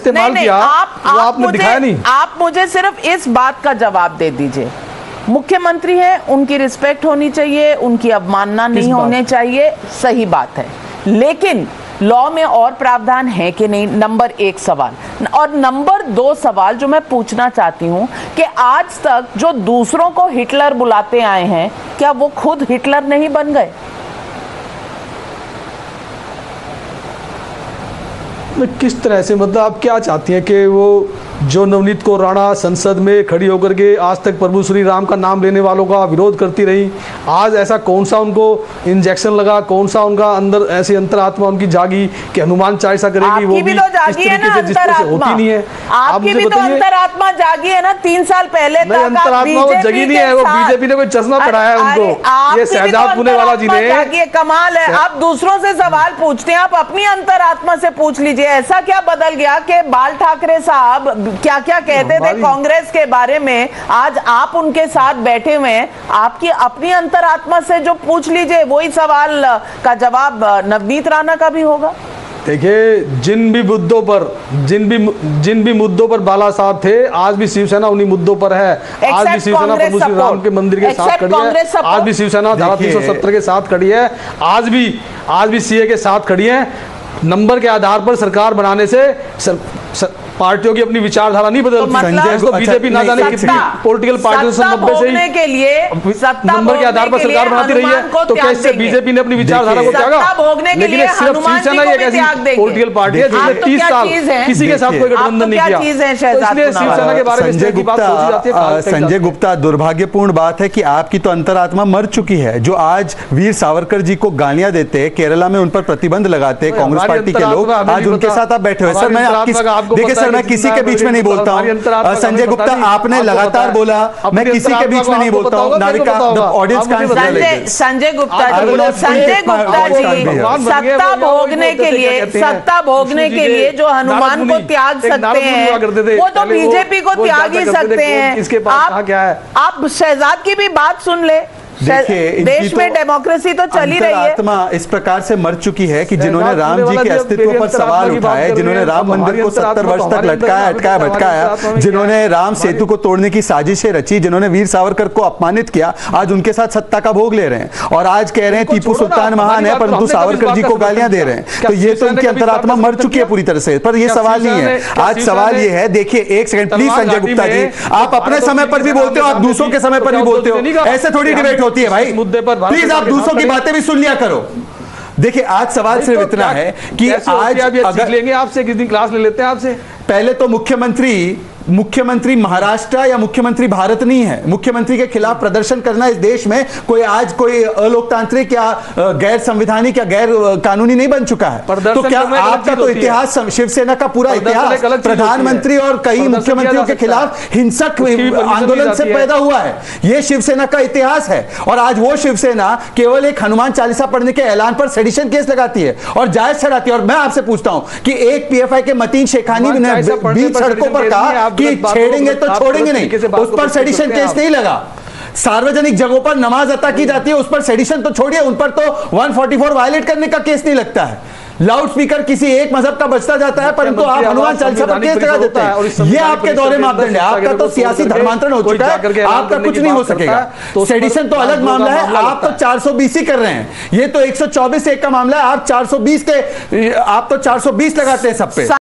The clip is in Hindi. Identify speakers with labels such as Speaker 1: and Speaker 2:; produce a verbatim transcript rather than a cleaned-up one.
Speaker 1: इस्तेमाल किया वो आपने दिखाया नहीं।
Speaker 2: आप मुझे सिर्फ इस बात का जवाब दे दीजिए, मुख्यमंत्री है, उनकी रिस्पेक्ट होनी चाहिए, उनकी अवमानना नहीं होनी चाहिए, सही बात है, लेकिन लॉ में और प्रावधान है कि नहीं, नंबर एक सवाल। और नंबर दो सवाल जो मैं पूछना चाहती हूं कि आज तक जो दूसरों को हिटलर बुलाते आए हैं, क्या वो खुद हिटलर नहीं बन गए?
Speaker 1: किस तरह से, मतलब आप क्या चाहती हैं कि वो जो नवनीत कौर राणा संसद में खड़ी होकर के आज तक प्रभु श्री राम का नाम लेने वालों का विरोध करती रही, आज ऐसा कौन सा उनको इंजेक्शन लगा, कौन सा उनका अंदर ऐसी अंतरात्मा उनकी जागी कि हनुमान चालीसा करेगी, वो भी
Speaker 2: तो जागी है ना,
Speaker 1: होती नहीं है।
Speaker 2: आपकी भी तो अंतरात्मा जागी है ना, तीन साल पहले
Speaker 1: अंतरात्मा वो जगी नहीं है, वो बीजेपी ने कोई चश्मा पहनाया है उनको, ये शहजाद पुनेवाला जी ने।
Speaker 2: कमाल है, आप दूसरों से सवाल पूछते हैं, आप अपनी अंतरात्मा से पूछ लीजिए। ऐसा क्या बदल गया कि बाल ठाकरे साहब क्या क्या कहते थे कांग्रेस के बारे में, आज आप उनके साथ बैठे हुए हैं, आपकी अपनी अंतरात्मा से जो पूछ लीजिए, वही सवाल का जवाब नवनीत राणा का भी होगा।
Speaker 1: देखिए, जिन भी मुद्दों पर जिन भी जिन भी मुद्दों पर बाला साहब थे, आज भी शिवसेना उन्हीं मुद्दों पर है। आज भी शिवसेना प्रभु श्री राम के मंदिर के साथ खड़ी है, आज भी शिवसेना धारा तीन सौ सत्तर के साथ खड़ी है, आज भी आज भी सीए के साथ खड़ी है। नंबर के आधार पर सरकार बनाने से सर, सर, पार्टियों की अपनी विचारधारा नहीं बदलती। संजय को बीजेपी ना जाने कितनी पॉलिटिकल पार्टियों से नब्बे से ही
Speaker 2: के लिए
Speaker 1: नंबर के आधार पर सरकार बनाती रही है, तो कैसे बीजेपी ने अपनी विचारधारा को त्यागा? लेकिन सिर्फ शिवसेना एक ऐसी पॉलिटिकल पार्टी है जिसने तीस साल किसी के साथ कोई गठबंधन नहीं किया, इसलिए शिवसेना के बारे में संजय गुप्ता
Speaker 3: संजय गुप्ता दुर्भाग्यपूर्ण बात है कि आपकी तो अंतरात्मा मर चुकी है। जो आज वीर सावरकर जी को गालियां देते, केरला में उन पर प्रतिबंध लगाते कांग्रेस पार्टी के लोग, आज उनके साथ आप बैठे हुए। सर मैं देखिए सर मैं किसी के बीच में नहीं बोलता हूं। संजय गुप्ता आपने लगातार बोला, मैं किसी के बीच में नहीं बोलता हूं। नाविका ऑडियंस
Speaker 2: संजय संजय गुप्ता जी संजय गुप्ता जी सत्ता भोगने के लिए सत्ता भोगने के लिए जो हनुमान को त्याग सकते हैं, वो तो बीजेपी को त्याग ही सकते हैं। आप आप शहजाद की भी बात सुन ले।
Speaker 3: देखिए,
Speaker 2: देश में डेमोक्रेसी तो चली रही है।
Speaker 3: आत्मा इस प्रकार से मर चुकी है कि जिन्होंने राम जी के अस्तित्व पर सवाल उठाए, जिन्होंने राम मंदिर को सत्तर वर्ष तक लटकाया अटकाया भटकाया, जिन्होंने राम सेतु को तोड़ने की साजिशें रची, जिन्होंने वीर सावरकर को अपमानित किया, आज उनके साथ सत्ता का भोग ले रहे हैं और आज कह रहे हैं टीपू सुल्तान महान है, परंतु सावरकर जी को गालियां दे रहे हैं। तो ये तो इनकी अंतरात्मा मर चुकी है पूरी तरह से। पर ये सवाल नहीं है, आज सवाल ये है, देखिए एक सेकंड प्लीज संजय गुप्ता जी, आप अपने समय पर भी बोलते हो, आप दूसरों के समय पर भी बोलते हो, ऐसे थोड़ी डिबेट होती है भाई।
Speaker 1: मुद्दे पर
Speaker 3: प्लीज आप दूसरों की बातें भी सुन लिया करो। देखिए, आज सवाल सिर्फ इतना है कि आज अगर
Speaker 1: लेंगे आपसे किस दिन क्लास ले लेते हैं आपसे।
Speaker 3: पहले तो मुख्यमंत्री मुख्यमंत्री महाराष्ट्र या मुख्यमंत्री भारत नहीं है। मुख्यमंत्री के खिलाफ प्रदर्शन करना इस देश में कोई आज कोई अलोकतांत्रिक या गैर संवैधानिक या गैर कानूनी नहीं बन चुका है। तो क्या आपका तो इतिहास, शिवसेना का पूरा इतिहास प्रधानमंत्री और कई मुख्यमंत्रियों के खिलाफ हिंसक आंदोलन से पैदा हुआ है। यह शिवसेना का इतिहास है और आज वो शिवसेना केवल एक हनुमान चालीसा पढ़ने के ऐलान पर सेडिशन केस लगाती है और जायज ठहराती है। और मैं आपसे पूछता हूं कि एक पीएफआई के मतीन शेखानी ने बीच सड़कों पर कहा कि छेड़ेंगे तो छोड़ेंगे नहीं, उस पर सेडिशन केस नहीं लगा। सार्वजनिक जगहों पर नमाज अता की जाती है, उस पर सेडिशन तो छोड़िए, उन पर तो एक सौ चौवालीस वायलेट करने का केस नहीं लगता है। लाउड स्पीकर किसी एक मजहब का बचता जाता है, परंतु आप हनुमान चालीसा पर केस लगा देते हैं। ये आपके दौरे मापदंड है। आपका तो सियासी धर्मांतरण हो चुका है, आपका कुछ नहीं हो सकेगा। सेडिशन तो अलग मामला है, आप तो चार सौ बीस ही कर रहे हैं। ये तो एक सौ चौबीस एक का मामला है, आप चार सौ बीस के आप तो चार सौ बीस लगाते हैं सब पे।